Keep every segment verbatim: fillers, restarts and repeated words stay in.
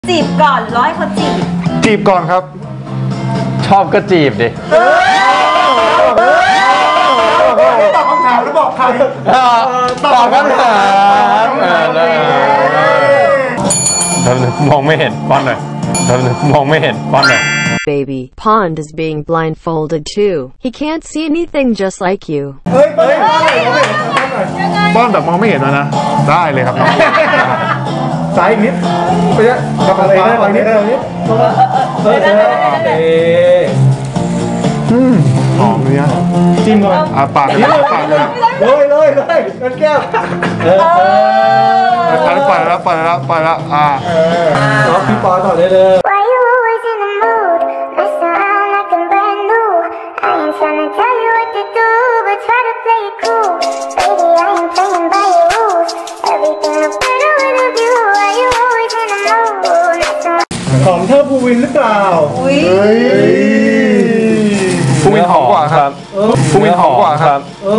จีบก่อนหรือร้อยคนจีบจีบก่อนครับชอบก็จีบดิตอบคำถามแล้วบอกใครตอบคำถามมองไม่เห็นป้อนหน่อยมองไม่เห็นป้อนหน่อย Baby, Pond is being blindfolded too. He can't see anything just like you. เฮ้ยเฮ้ยป้อนแบบมองไม่เห็นนะได้เลยครับสายอีกนิดไปเยอะกลับมาเลยนะไปนิดไปนิดเออเอออืมหอมเนี่ยจิ้มก่อนอ่ะปากเลยปากเลยเลยเลยเลยกันแก้วเออเออปล่อยแล้วปล่อยแล้วปล่อยแล้วอ่าต่อพี่ปอต่อได้เลย Tryna tell you what to do, but try to play it cool. Baby, I ain't playing by your rules. Everything look better with a view. Why you always in the mood? ของเธอภูวินหรือเปล่าอุ้ยภูวินหอมกว่าครับภูวินหอมกว่าครับ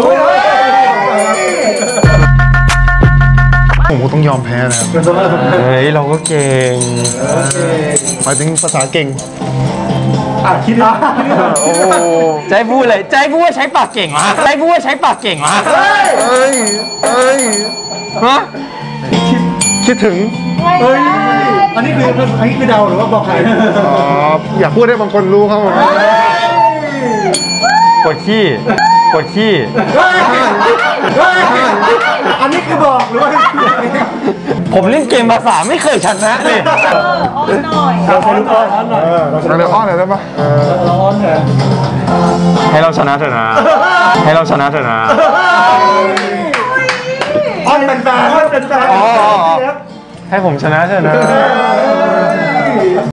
ผมก็ต้องยอมแพ้นะครับเฮ้ยเราก็เก่งหมายถึงภาษาเก่งอ่ะคิดนะโอ้ใจพูดเลยใจพูดว่าใช้ปากเก่งวะใจพูดว่าใช้ปากเก่งวะเฮ้ยเฮ้ยเฮ้ยฮะคิดคิดถึงเฮ้ยอันนี้คืออันนี้คือเดาหรือว่าบอกใครอ๋ออยากพูดให้บางคนรู้ครับผมกดขี้กดขี้อันนี้คือบอกหรือว่าผมเล่นเกมภาษาไม่เคยชนะเลยอ้อนหน่อยเราใช้ลูกอ้อนหน่อยเราเลยอ้อนหน่อยได้ปะเราอ้อนเถอะให้เราชนะเถอะนะให้เราชนะเถอะนะอ้อนเป็นแฟนอ้อนเป็นแฟนให้ผมชนะเถอะนะ